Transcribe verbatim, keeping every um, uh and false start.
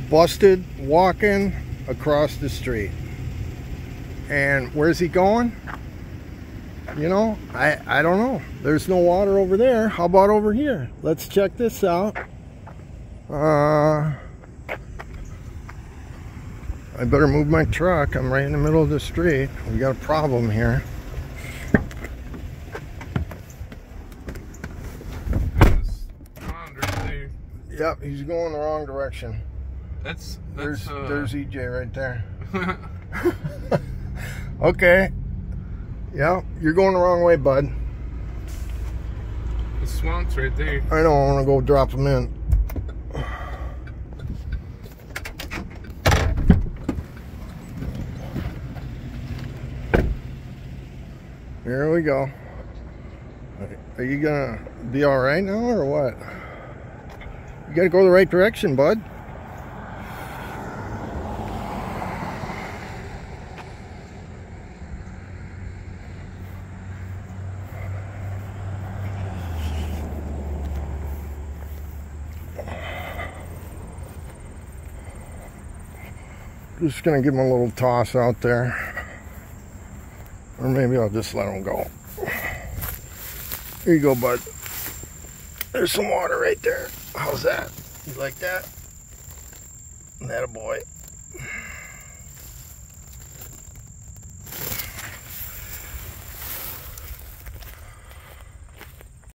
busted walking across the street. And where's he going? You know, I, I don't know. There's no water over there. How about over here? Let's check this out. Uh, I better move my truck. I'm right in the middle of the street. We got a problem here. Yep, he's going the wrong direction. That's, there's that's uh... there's E J right there. Okay. Yeah, you're going the wrong way, bud. The swamp's right there. I know, I want to go drop him in. Here we go. Are you gonna be all right now or what? You gotta go the right direction, bud. Just gonna give him a little toss out there. Or maybe I'll just let him go. Here you go, bud. There's some water right there. How's that? You like that? That a boy.